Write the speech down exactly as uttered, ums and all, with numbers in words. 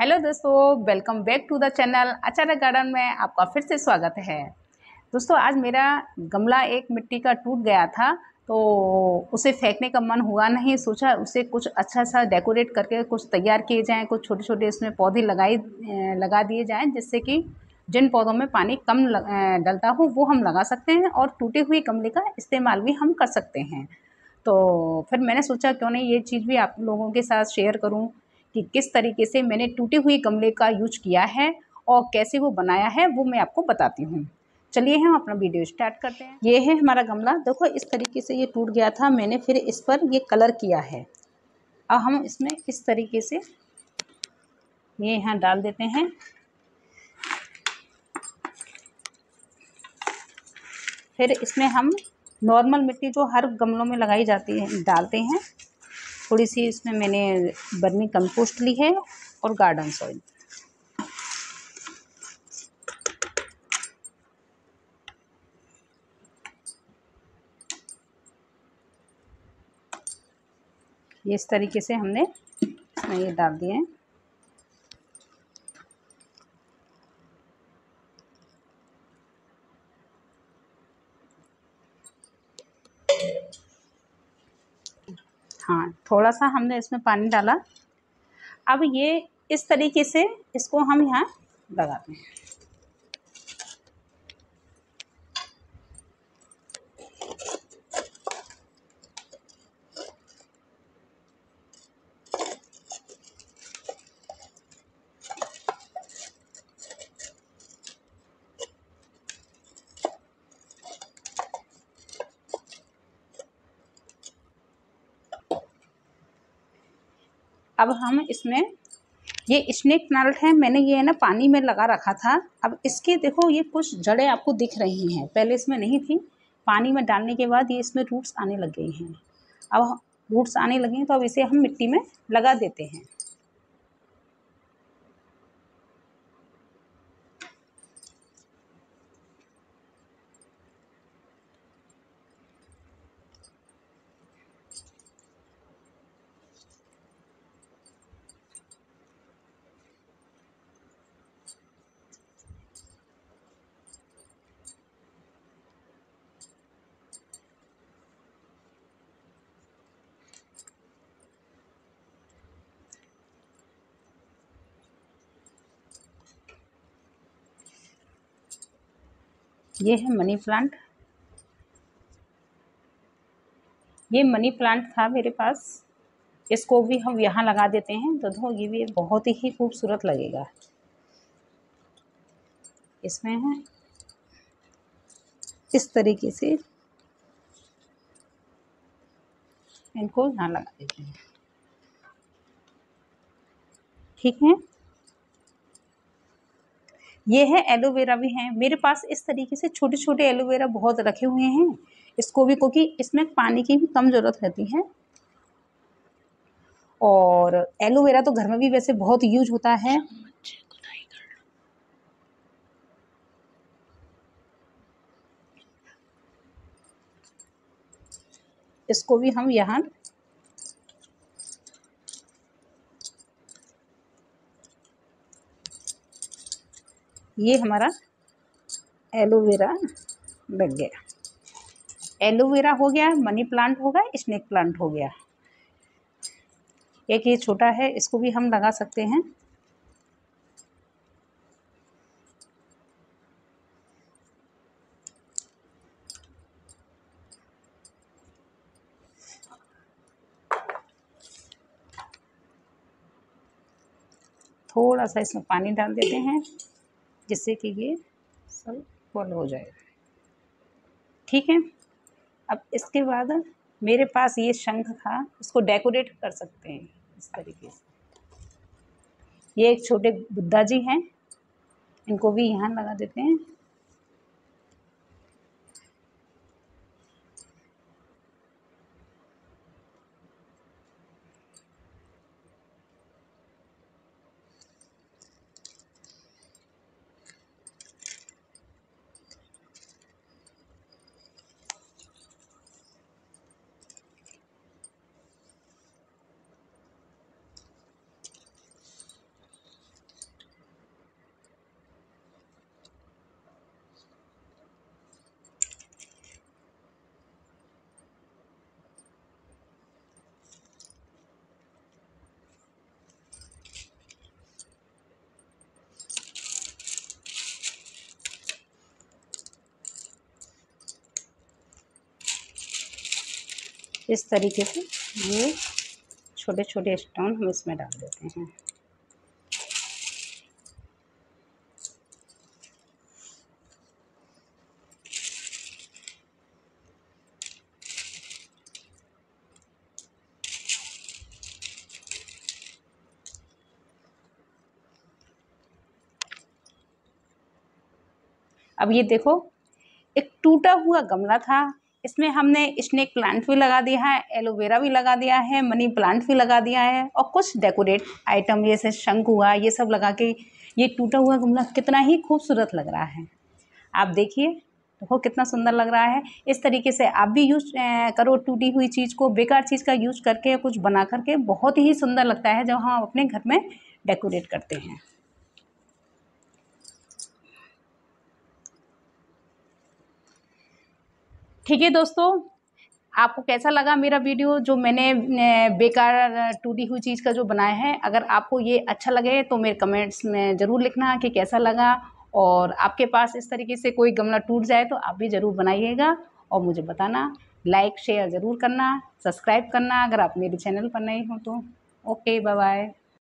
Hello दोस्तों, welcome back to the channel अचानक garden में आपका फिर से स्वागत है। दोस्तों, आज मेरा गमला एक मिट्टी का टूट गया था, तो उसे फेंकने का मन हुआ नहीं। सोचा उसे कुछ अच्छा सा डेकोरेट करके कुछ तैयार किए जाएं, कुछ छोटे छोटे इसमें पौधे लगाई लगा दिए जाएं, जिससे कि जिन पौधों में पानी कम लग, डलता हो वो हम लगा सकते हैं और टूटे हुए गमले का इस्तेमाल भी हम कर सकते हैं। तो फिर मैंने सोचा क्यों नहीं ये चीज़ भी आप लोगों के साथ शेयर करूं कि किस तरीके से मैंने टूटे हुए गमले का यूज किया है और कैसे वो बनाया है, वो मैं आपको बताती हूँ। चलिए हम अपना वीडियो स्टार्ट करते हैं। ये है हमारा गमला। देखो इस तरीके से ये टूट गया था, मैंने फिर इस पर ये कलर किया है। अब हम इसमें इस तरीके से ये यहाँ डाल देते हैं। फिर इसमें हम नॉर्मल मिट्टी जो हर गमलों में लगाई जाती है डालते हैं। थोड़ी सी इसमें मैंने वर्मी कंपोस्ट ली है और गार्डन सॉइल। ये इस तरीके से हमने इसमें ये डाल दिए हैं। हाँ, थोड़ा सा हमने इसमें पानी डाला। अब ये इस तरीके से इसको हम यहाँ लगाते हैं। अब हम इसमें ये स्नेक प्लांट है, मैंने ये है ना पानी में लगा रखा था। अब इसके देखो ये कुछ जड़ें आपको दिख रही हैं, पहले इसमें नहीं थी। पानी में डालने के बाद ये इसमें रूट्स आने लग गई हैं। अब रूट्स आने लगे हैं तो अब इसे हम मिट्टी में लगा देते हैं। ये है मनी प्लांट। ये मनी प्लांट था मेरे पास, इसको भी हम यहाँ लगा देते हैं तो देखो ये भी बहुत ही खूबसूरत लगेगा। इसमें है इस तरीके से इनको यहाँ लगा देते हैं। ठीक है, ये है एलोवेरा भी है मेरे पास। इस तरीके से छोटे छोटे एलोवेरा बहुत रखे हुए हैं। इसको भी क्योंकि इसमें पानी की भी कम ज़रूरत रहती है और एलोवेरा तो घर में भी वैसे बहुत यूज होता है। इसको भी हम यहाँ ये हमारा एलोवेरा लग गया। एलोवेरा हो गया, मनी प्लांट हो गया, स्नेक प्लांट हो गया। एक ये छोटा है, इसको भी हम लगा सकते हैं। थोड़ा सा इसमें पानी डाल देते हैं जिससे कि ये सब फॉल हो जाए। ठीक है, अब इसके बाद मेरे पास ये शंख था, इसको डेकोरेट कर सकते हैं इस तरीके से। ये एक छोटे बुद्धा जी हैं, इनको भी यहाँ लगा देते हैं। इस तरीके से ये छोटे छोटे स्टोन हम इसमें डाल देते हैं। अब ये देखो, एक टूटा हुआ गमला था, इसमें हमने स्नेक प्लांट भी लगा दिया है, एलोवेरा भी लगा दिया है, मनी प्लांट भी लगा दिया है और कुछ डेकोरेट आइटम जैसे शंख हुआ, ये सब लगा के ये टूटा हुआ गमला कितना ही खूबसूरत लग रहा है। आप देखिए, देखो कितना सुंदर लग रहा है। इस तरीके से आप भी यूज करो, टूटी हुई चीज़ को, बेकार चीज़ का यूज करके कुछ बना करके बहुत ही सुंदर लगता है जब हम अपने घर में डेकोरेट करते हैं। ठीक है दोस्तों, आपको कैसा लगा मेरा वीडियो जो मैंने बेकार टूटी हुई चीज़ का जो बनाया है? अगर आपको ये अच्छा लगे तो मेरे कमेंट्स में ज़रूर लिखना कि कैसा लगा, और आपके पास इस तरीके से कोई गमला टूट जाए तो आप भी ज़रूर बनाइएगा और मुझे बताना। लाइक शेयर ज़रूर करना, सब्सक्राइब करना अगर आप मेरे चैनल पर नए हो तो। Okay, bye bye.